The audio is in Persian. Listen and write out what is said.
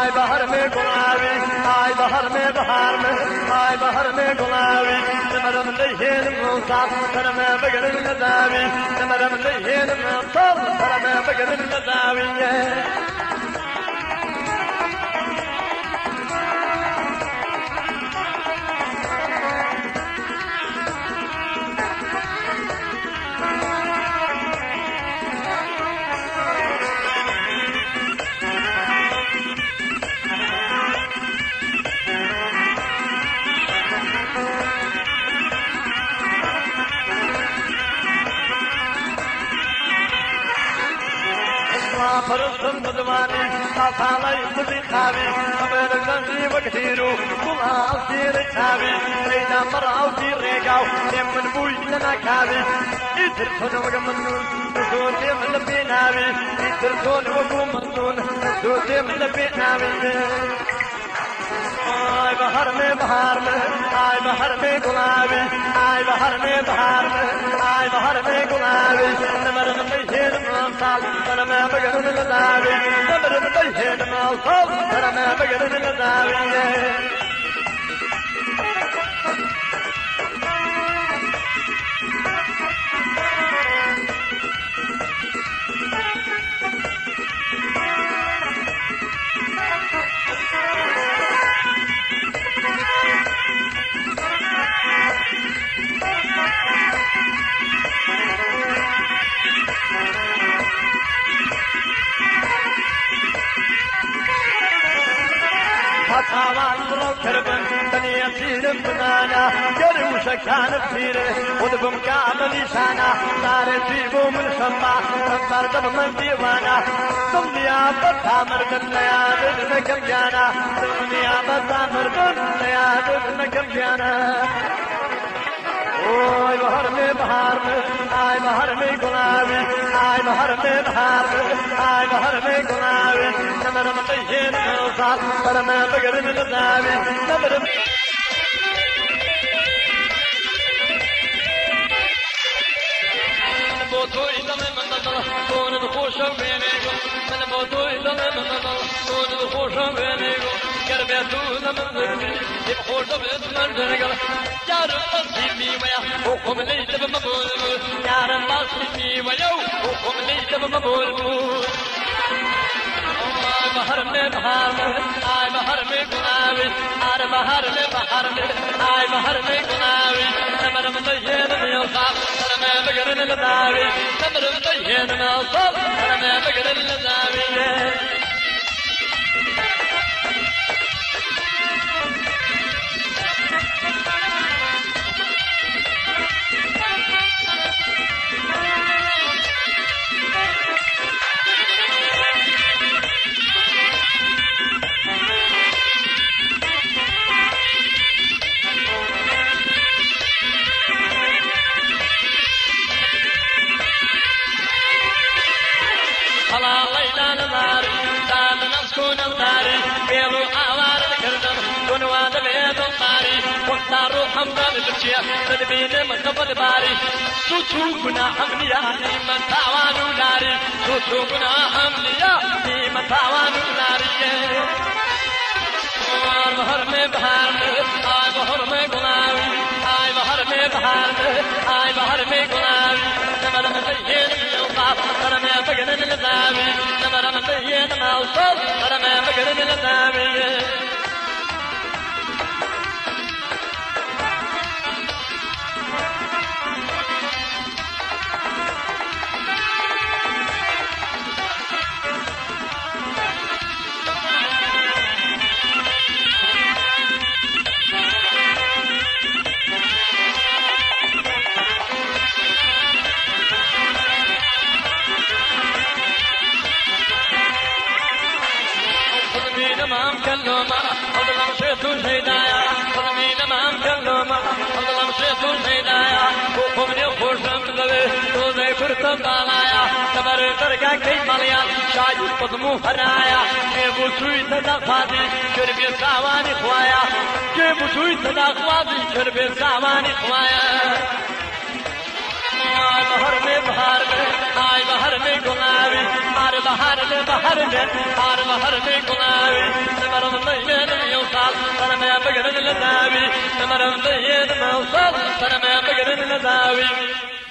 आए बाहर में गुलाबी, आए बाहर में बहार में, आए बाहर में गुलाबी, नमरम लहेन मुसाफ सर में बगल नदावी, नमरम लहेन मुसाफ सर में बगल नदावी فرسم بدواني صافالي بدي خابي خبر غني وكثيرو كما أصير خابي رينا مرعو في ريقاو من بوي لنا كابي يترسون وقمنون نسوتي من بينابي يترسون وقمنون نسوتي من بينابي आए बाहर में बहार में, आए बाहर में गुलाबी, आए बाहर में बहार में, आए बाहर में गुलाबी, नमरम तैहेन मासाल सर में बगल नदावी, नमरम तैहेन मासाल सर में बगल नदावी فتاوان روكربن بني أسير بنانا قروش كان بسيره ودبم كامل شانا نار تيبو من شمع رفار دب من ديوانا دنيا بتامر بن ليادر نكم جانا دنيا بتامر بن ليادر نكم جانا آए बाहर में बहार में, आए बाहर में गुलाबी, आए बाहर में बहार में, आए बाहर में गुलाबी, नमरम तैहेन मुसाफ सर में बगल नदावी, नमरम بوتو إذا من نظر كون الخوش بينكم من بوتو إذا من نظر كون الخوش بينكم كربيتو من ذكري يبخوش باسم الجرقل يار المصيبي ويا وقم ليس بمبول يار المصيبي ويا وقم ليس بمبول آए बाहर में बहार में, आए बाहर में गुलाबी, आए बाहर में बहार में, आए बाहर में गुलाबी, नमरम तैहेन मुसाफ सर में बगल नदावी, नमरम तैहेन मुसाफ सर में बगल नदावी حمدان البشير تدبين مخبط باري سوتوكنا حمليا نيمة تعوانو ناري سوتوكنا حمليا نيمة تعوانو ناري آए बाहर में बहार में, आए बाहर में गुलाबी, आए बाहर में बहार में, आए बाहर में गुलाबी, नमरम तैहेन मुसाफ सर में बगल नदावी, नमरम तैहेन मुसाफ सर में बगल नदावी كلوما أظلم شيخ الهدايا صدمين أمام كلوما أظلم شيخ الهدايا وقمني وخوشم ذوي توزي كرتم بالايا كبر تركا كي مليان شاي قدمو هرايا كيبو سوي تدخواتي كربي ساواني خوايا كيبو سوي تدخواتي كربي ساواني خوايا آए बाहर में बहार में, आए बाहर में गुलाबी, आए هر بهر می کناوی نمرم دید میوصل سرم بگرد لذاوی نمرم دید موصل سرم بگرد لذاوی